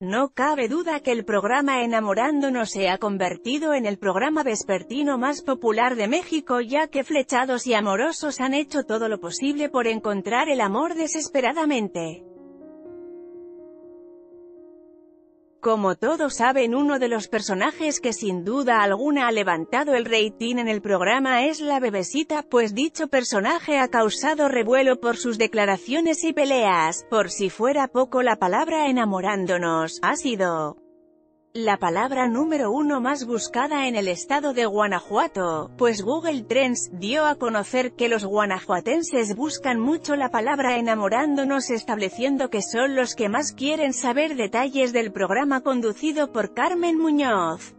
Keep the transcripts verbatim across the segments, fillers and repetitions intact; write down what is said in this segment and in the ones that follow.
No cabe duda que el programa Enamorándonos se ha convertido en el programa vespertino más popular de México, ya que flechados y amorosos han hecho todo lo posible por encontrar el amor desesperadamente. Como todos saben, uno de los personajes que sin duda alguna ha levantado el rating en el programa es la Bebesita, pues dicho personaje ha causado revuelo por sus declaraciones y peleas. Por si fuera poco, la palabra enamorándonos ha sido la palabra número uno más buscada en el estado de Guanajuato, pues Google Trends dio a conocer que los guanajuatenses buscan mucho la palabra enamorándonos, estableciendo que son los que más quieren saber detalles del programa conducido por Carmen Muñoz.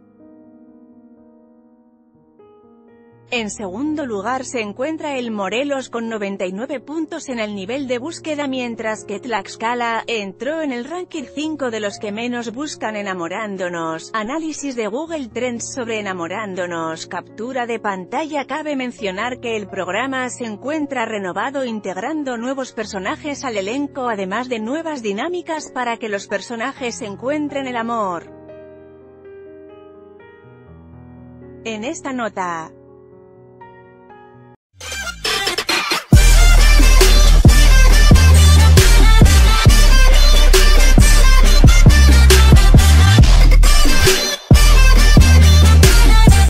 En segundo lugar se encuentra el Morelos con noventa y nueve puntos en el nivel de búsqueda, mientras que Tlaxcala entró en el ranking cinco de los que menos buscan enamorándonos. Análisis de Google Trends sobre enamorándonos. Captura de pantalla. Cabe mencionar que el programa se encuentra renovado, integrando nuevos personajes al elenco, además de nuevas dinámicas para que los personajes encuentren el amor. En esta nota